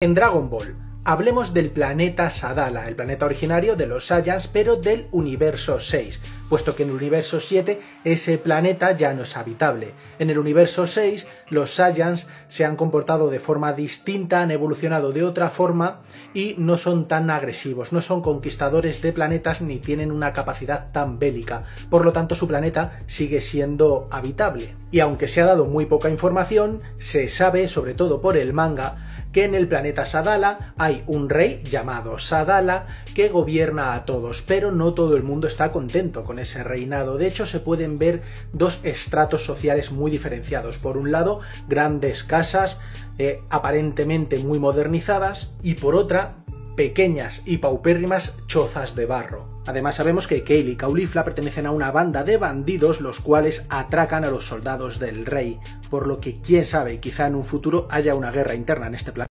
En Dragon Ball, hablemos del planeta Sadala, el planeta originario de los Saiyans, pero del universo 6, puesto que en el universo 7 ese planeta ya no es habitable. En el universo 6 los Saiyans se han comportado de forma distinta, han evolucionado de otra forma y no son tan agresivos, no son conquistadores de planetas ni tienen una capacidad tan bélica, por lo tanto su planeta sigue siendo habitable. Y aunque se ha dado muy poca información, se sabe, sobre todo por el manga, que en el planeta Sadala hay un rey llamado Sadala que gobierna a todos, pero no todo el mundo está contento con ese reinado. De hecho, se pueden ver dos estratos sociales muy diferenciados. Por un lado, grandes casas aparentemente muy modernizadas y por otra, pequeñas y paupérrimas chozas de barro. Además sabemos que Kale y Caulifla pertenecen a una banda de bandidos los cuales atracan a los soldados del rey, por lo que quién sabe, quizá en un futuro haya una guerra interna en este planeta.